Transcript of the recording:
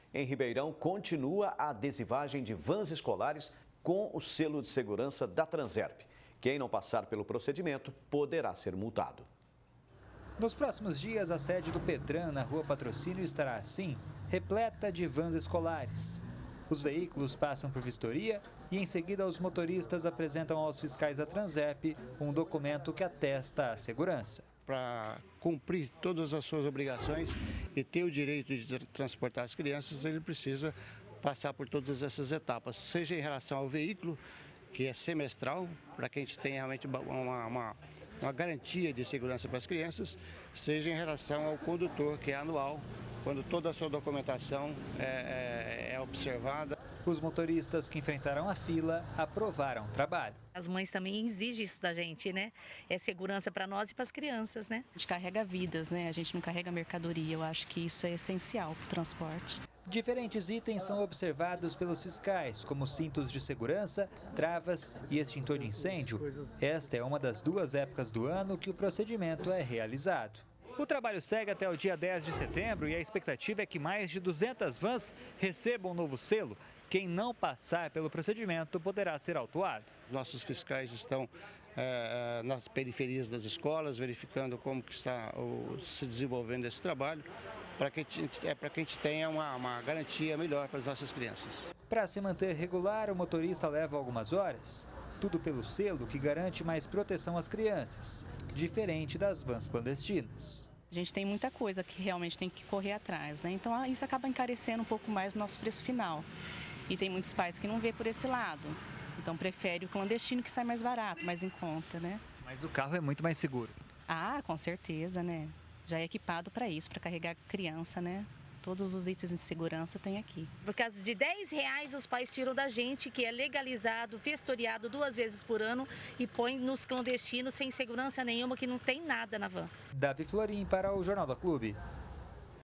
Em Ribeirão, continua a adesivagem de vans escolares com o selo de segurança da Transerp. Quem não passar pelo procedimento poderá ser multado. Nos próximos dias, a sede do Petran, na Rua Patrocínio, estará assim, repleta de vans escolares. Os veículos passam por vistoria e, em seguida, os motoristas apresentam aos fiscais da Transerp um documento que atesta a segurança. Para cumprir todas as suas obrigações e ter o direito de transportar as crianças, ele precisa passar por todas essas etapas, seja em relação ao veículo, que é semestral, para que a gente tenha realmente uma garantia de segurança para as crianças, seja em relação ao condutor, que é anual, quando toda a sua documentação é observada. Os motoristas que enfrentaram a fila aprovaram o trabalho. As mães também exigem isso da gente, né? É segurança para nós e para as crianças, né? A gente carrega vidas, né? A gente não carrega mercadoria. Eu acho que isso é essencial para o transporte. Diferentes itens são observados pelos fiscais, como cintos de segurança, travas e extintor de incêndio. Esta é uma das 2 épocas do ano que o procedimento é realizado. O trabalho segue até o dia 10 de setembro e a expectativa é que mais de 200 vans recebam um novo selo. Quem não passar pelo procedimento poderá ser autuado. Nossos fiscais estão nas periferias das escolas, verificando como que está se desenvolvendo esse trabalho, para que a gente tenha uma garantia melhor para as nossas crianças. Para se manter regular, o motorista leva algumas horas. Tudo pelo selo que garante mais proteção às crianças, diferente das vans clandestinas. A gente tem muita coisa que realmente tem que correr atrás, né? Então isso acaba encarecendo um pouco mais o nosso preço final. E tem muitos pais que não vê por esse lado. Então prefere o clandestino, que sai mais barato, mais em conta, né? Mas o carro é muito mais seguro. Ah, com certeza, né? Já é equipado para isso, para carregar criança, né? Todos os itens de segurança tem aqui. Por causa de R$10, os pais tiram da gente, que é legalizado, vistoriado 2 vezes por ano e põe nos clandestinos sem segurança nenhuma, que não tem nada na van. Davi Florim para o Jornal da Clube.